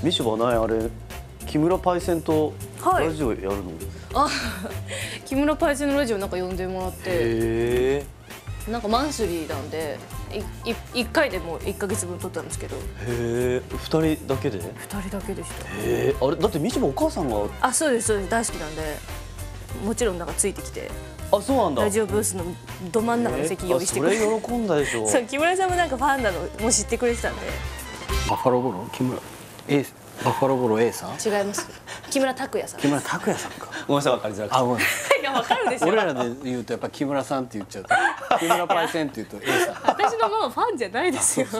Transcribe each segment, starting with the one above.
みちょばないあれ木村パイセンとラジオやるの？ あ、木村パイセンのラジオなんか呼んでもらって、なんかマンスリーなんで1回でもう1ヶ月分撮ったんですけど。へえ、2人だけで ？2人だけでした。 へえ、あれだってみちょばお母さんが。 あ、そうですそうです、大好きなんでもちろんなんかついてきて。 あ、そうなんだ。 ラジオブースのど真ん中の席用意してくれて、 それ喜んだでしょ。 そう、木村さんもなんかファンなのもう知ってくれてたんで。 バッファローボロ木村 A、バッファローボロ A さん？ 違います。木村拓哉さん。 木村拓哉さんか。 ごめんなさい、分かりづらくて。 あ、ごめん。 いや、わかるでしょ。 俺らで言うとやっぱ木村さんって言っちゃうと、木村パイセンって言うと A さん。 私のママファンじゃないですよ。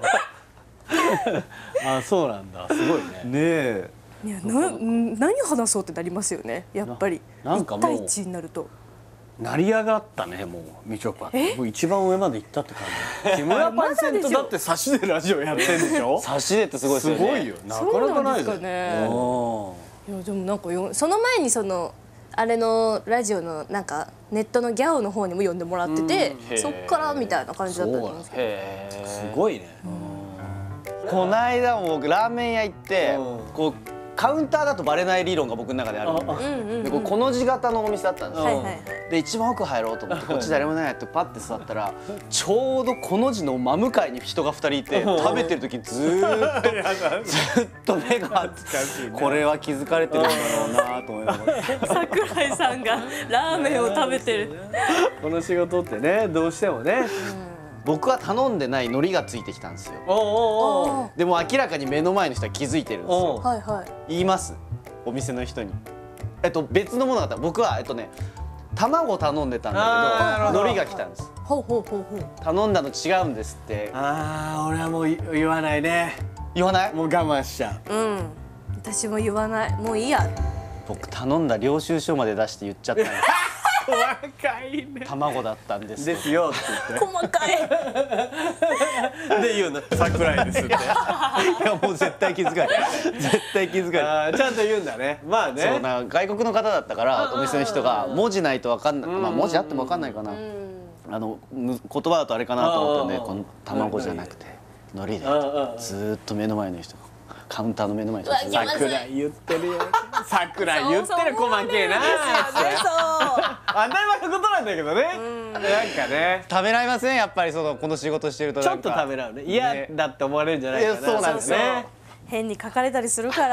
あ、そうなんだ。すごいね。 ねえ。 いや、何話そうってなりますよね。やっぱりなんかもう 1対1になると。 成り上がったね、もうみちょぱ。もう一番上まで行ったって感じ。木村パイセンとだって差しでラジオやってんでしょ。 差しでってすごいですよね。 すごいよ。なかなかないですね。いやでもなんかその前にあれのラジオのなんかネットのギャオの方にも呼んでもらってて、そっからみたいな感じだったと思うんですけど。 すごいね。 この間も僕ラーメン屋行ってこうカウンターだとバレない理論が僕の中であるので、この字型のお店だったんですよ。で一番奥入ろうと思ってこっち誰もいないってパッて座ったらちょうどこの字の真向かいに人が2人いて、食べてる時ずーっと目が合って、これは気づかれてるんだろうなと思いながら。 桜井さんがラーメンを食べてる。 この仕事ってね、どうしてもね。 僕は頼んでない海苔がついてきたんですよ。でも明らかに目の前の人は気づいてるんですよ。言いますお店の人に。別のものだった。僕は卵頼んでたんだけど海苔が来たんです。頼んだの違うんですって。 ああ、俺はもう言わないね。 言わない？ もう我慢しちゃう。 うん、私も言わない。もういいや。 僕頼んだ領収書まで出して言っちゃったんです。 細かいね。 卵だったんです。 ですよって言って。 細かい。 で言うの。桜井ですって。いやもう絶対気づかない。絶対気づかない。 ちゃんと言うんだね。まあね。 そうな、外国の方だったからお店の人が文字ないと分かんない。まあ文字あっても分かんないかな。言葉だとあれかなと思ったんで、この卵じゃなくて海苔でずーっと目の前の人が。カウンターの目の前に桜井言ってるよ。桜井言ってる細けえな。当たり前のことなんだけどね。なんかね。 ためらいません、やっぱりこの仕事してると。 ちょっとためらうね。嫌だって思われるんじゃないかな。 そうなんですね。 変に書かれたりするから。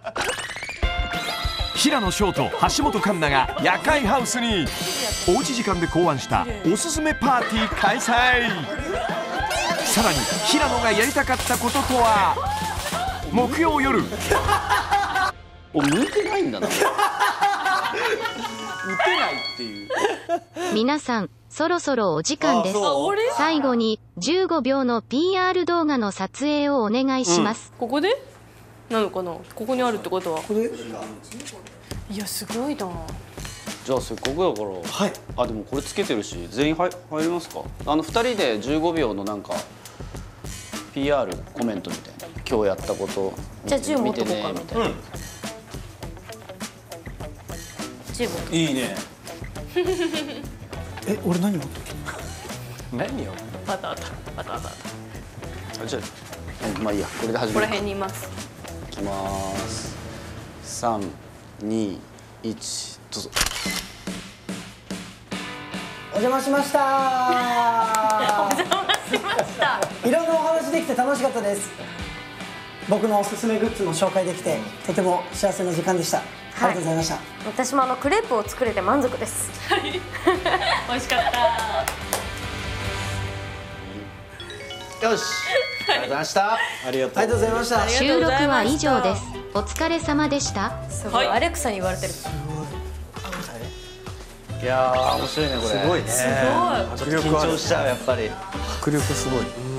平野紫耀と橋本環奈が夜会ハウスにおうち時間で考案したおすすめパーティー開催。さらに平野がやりたかったこととは。木曜夜。 向いてないんだな。打てないっていう。 皆さんそろそろお時間です。最後に15秒の PR 動画の撮影をお願いします。 ここでなのかな。ここにあるってことは。いやすごいな。 じゃあせっかくだから。あ、でもこれつけてるし全員入りますか。2人で15秒のなんか PR コメントみたいな。今日やったことじゃあ10持っとこうかな。10。 いいね。俺何持っとく？何よ。 バタバタ。 じゃあまあいいや、これで始める。 ここら辺にいます。 いきます。3、2、1、どうぞ。 お邪魔しました。 お邪魔しました。 いろんなお話できて楽しかったです。僕のおすすめグッズも紹介できてとても幸せな時間でした。ありがとうございました。 私もクレープを作れて満足です。 美味しかった。 よし。ありがとうございました。 ありがとうございました。 収録は以上です。お疲れ様でした。 すごい。アレクサに言われてる。 いやー面白いねこれ。 すごいね。 ちょっと緊張しちゃうやっぱり。 迫力すごい。